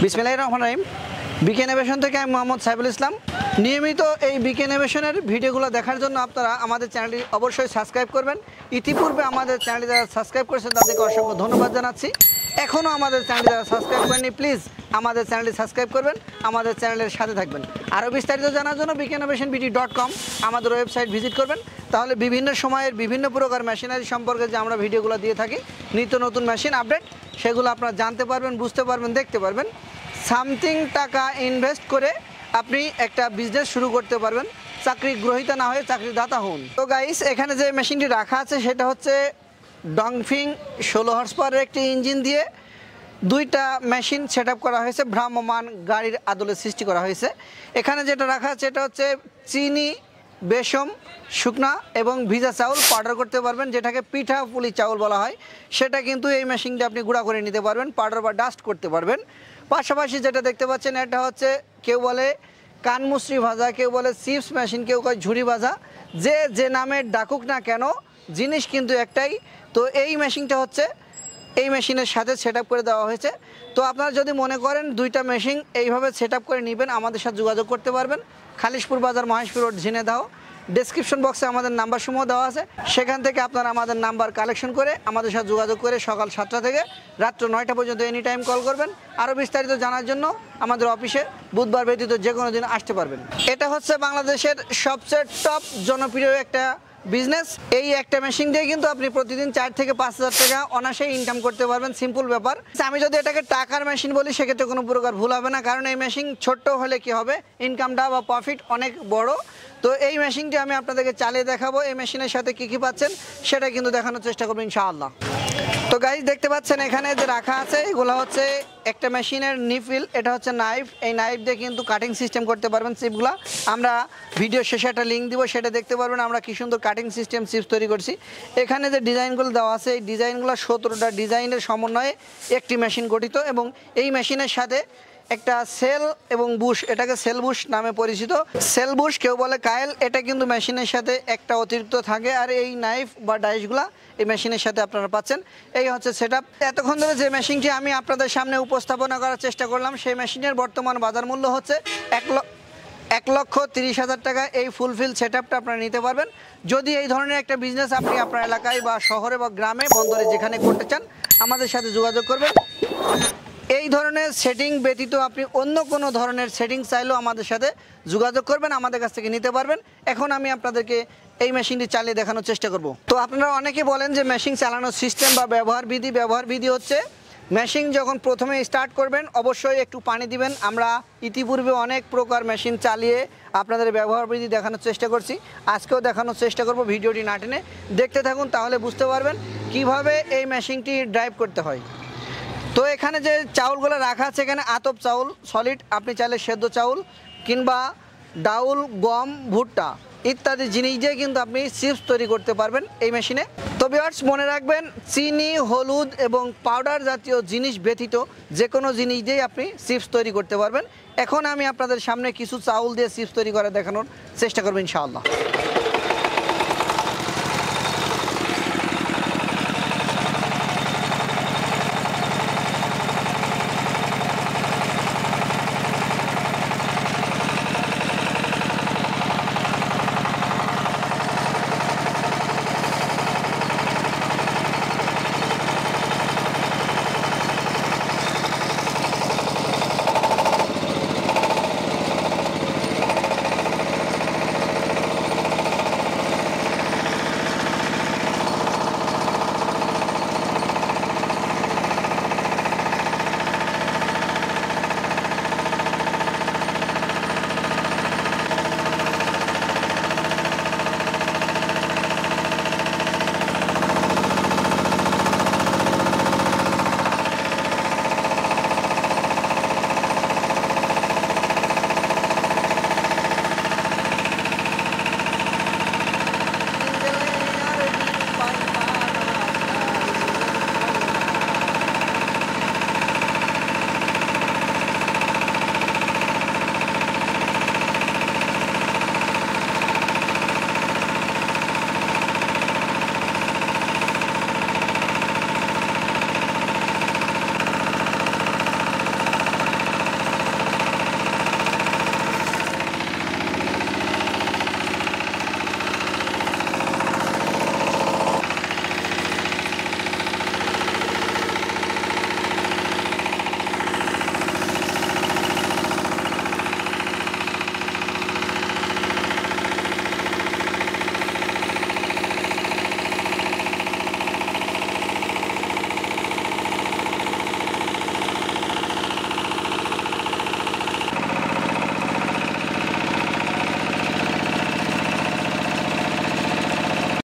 বিসমিল্লাহির রহমানির রহিম। বিকে ইনোভেশন থেকে আমি মোহাম্মদ সাইফুল ইসলাম। নিয়মিত এই বিকে ইনোভেশনের ভিডিওগুলো দেখার জন্য আপনারা আমাদের চ্যানেলটি অবশ্যই সাবস্ক্রাইব করবেন। ইতিপূর্বে আমাদের চ্যানেলটি যারা সাবস্ক্রাইব করেছেন তাদেরকে অসংখ্য ধন্যবাদ জানাচ্ছি। এখনও আমাদের চ্যানেলটি যারা সাবস্ক্রাইব করেননি প্লিজ আমাদের চ্যানেলটি সাবস্ক্রাইব করবেন, আমাদের চ্যানেলের সাথে থাকবেন। আরও বিস্তারিত জানার জন্য bkinnovationbt.com আমাদের ওয়েবসাইট ভিজিট করবেন। তাহলে বিভিন্ন সময়ের বিভিন্ন প্রকার মেশিনারি সম্পর্কে যে আমরা ভিডিওগুলো দিয়ে থাকি, নিত্য নতুন মেশিন আপডেট, সেগুলো আপনারা জানতে পারবেন, বুঝতে পারবেন, দেখতে পারবেন। সামথিং টাকা ইনভেস্ট করে আপনি একটা বিজনেস শুরু করতে পারবেন, চাকরি গ্রহীতা না হয়ে চাকরিদাতা হন। তো গাইস, এখানে যে মেশিনটি রাখা আছে সেটা হচ্ছে ডংফিং 16 হর্স পাওয়ারের একটি ইঞ্জিন দিয়ে দুইটা মেশিন সেট করা হয়েছে, ভ্রাম্যমান গাড়ির আদলে সৃষ্টি করা হয়েছে। এখানে যেটা রাখা আছে এটা হচ্ছে চিনি, বেসম, শুকনা এবং ভিজা চাউল পাউডার করতে পারবেন, যেটাকে পিঠা পুলি চাউল বলা হয়। সেটা কিন্তু এই মেশিনটা আপনি গুঁড়া করে নিতে পারবেন, পাউডার বা ডাস্ট করতে পারবেন। পাশাপাশি যেটা দেখতে পাচ্ছেন এটা হচ্ছে কেউ বলে কানমুসরি ভাজা, কেউ বলে চিপস মেশিন, কেউ কয় ঝুড়ি ভাজা, যে নামে ডাকুক না কেন জিনিস কিন্তু একটাই। তো এই মেশিনটা হচ্ছে এই মেশিনের সাথে সেট করে দেওয়া হয়েছে। তো আপনারা যদি মনে করেন দুইটা মেশিন এইভাবে সেট করে নেবেন, আমাদের সাথে যোগাযোগ করতে পারবেন। খালিশপুর বাজার, মহেশপুর রোড, ঝিনেদাহ। ডেসক্রিপশন বক্সে আমাদের নাম্বার সমূহ দেওয়া আছে, সেখান থেকে আপনারা আমাদের নাম্বার কালেকশন করে আমাদের সাথে যোগাযোগ করে সকাল 7টা থেকে রাত্র 9টা পর্যন্ত এনি টাইম কল করবেন। আরও বিস্তারিত জানার জন্য আমাদের অফিসে বুধবার ব্যতীত যে কোনো দিন আসতে পারবেন। এটা হচ্ছে বাংলাদেশের সবচেয়ে টপ জনপ্রিয় একটা বিজনেস। এই একটা মেশিন দিয়ে কিন্তু আপনি প্রতিদিন 4 থেকে 5 হাজার টাকা অনায়াসেই ইনকাম করতে পারবেন। সিম্পল ব্যাপার। আমি যদি এটাকে টাকার মেশিন বলি সেক্ষেত্রে কোনো প্রকার ভুল হবে না, কারণ এই মেশিন ছোট্ট হলে কি হবে, ইনকামটা বা প্রফিট অনেক বড়। তো এই মেশিনটি আমি আপনাদেরকে চালিয়ে দেখাবো। এই মেশিনের সাথে কী কী পাচ্ছেন সেটা কিন্তু দেখানোর চেষ্টা করবো ইনশাআল্লাহ। তো গাইজ, দেখতে পাচ্ছেন এখানে যে রাখা আছে এগুলো হচ্ছে একটা মেশিনের নিফিল, এটা হচ্ছে নাইফ। এই নাইফ দিয়ে কিন্তু কাটিং সিস্টেম করতে পারবেন চিপগুলো। আমরা ভিডিও শেষে একটা লিঙ্ক দিব, সেটা দেখতে পারবেন আমরা কি সুন্দর কাটিং সিস্টেম চিপস তৈরি করছি। এখানে যে ডিজাইনগুলো দেওয়া আছে এই ডিজাইনগুলো 17টা ডিজাইনের সমন্বয়ে একটি মেশিন গঠিত, এবং এই মেশিনের সাথে একটা সেল এবং বুশ, এটাকে সেল বুশ নামে পরিচিত। সেল বুশ, কেউ বলে কায়েল, এটা কিন্তু মেশিনের সাথে একটা অতিরিক্ত থাকে। আর এই নাইফ বা ডাইসগুলা এই মেশিনের সাথে আপনারা পাচ্ছেন। এই হচ্ছে সেটআপ। এতক্ষণ ধরে যে মেশিনটি আমি আপনাদের সামনে উপস্থাপনা করার চেষ্টা করলাম, সেই মেশিনের বর্তমান বাজার মূল্য হচ্ছে 1,30,000 টাকা। এই ফুলফিল সেটআপটা আপনারা নিতে পারবেন। যদি এই ধরনের একটা বিজনেস আপনি আপনার এলাকায় বা শহরে বা গ্রামে, বন্দরে, যেখানে করতে চান, আমাদের সাথে যোগাযোগ করবেন। এই ধরনের সেটিং ব্যতীত আপনি অন্য কোনো ধরনের সেটিং চাইলেও আমাদের সাথে যোগাযোগ করবেন, আমাদের কাছ থেকে নিতে পারবেন। এখন আমি আপনাদেরকে এই মেশিনটি চালিয়ে দেখানোর চেষ্টা করব। তো আপনারা অনেকে বলেন যে মেশিন চালানোর সিস্টেম বা ব্যবহার বিধি হচ্ছে মেশিন যখন প্রথমে স্টার্ট করবেন অবশ্যই একটু পানি দিবেন। আমরা ইতিপূর্বে অনেক প্রকার মেশিন চালিয়ে আপনাদের ব্যবহার বিধি দেখানোর চেষ্টা করছি, আজকেও দেখানোর চেষ্টা করব। ভিডিওটি না টেনে দেখতে থাকুন, তাহলে বুঝতে পারবেন কিভাবে এই মেশিনটি ড্রাইভ করতে হয়। তো এখানে যে চাউলগুলো রাখা আছে, এখানে আতপ চাউল সলিড, আপনি চাইলে সেদ্ধ চাউল কিংবা ডাউল, গম, ভুট্টা ইত্যাদি জিনিস দিয়ে কিন্তু আপনি চিপস তৈরি করতে পারবেন এই মেশিনে। তো ভিউয়ার্স, মনে রাখবেন চিনি, হলুদ এবং পাউডার জাতীয় জিনিস ব্যতীত যে কোনো জিনিস দিয়েই আপনি চিপস তৈরি করতে পারবেন। এখন আমি আপনাদের সামনে কিছু চাউল দিয়ে চিপস তৈরি করে দেখানোর চেষ্টা করব ইনশাআল্লাহ।